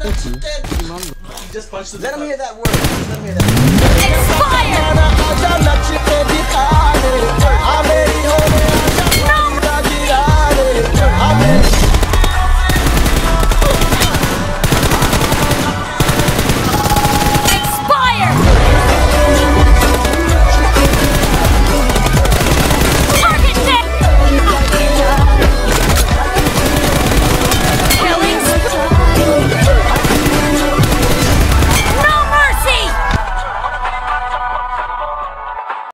Just punch the. Let him hear that word. Let him hear that word. Expired!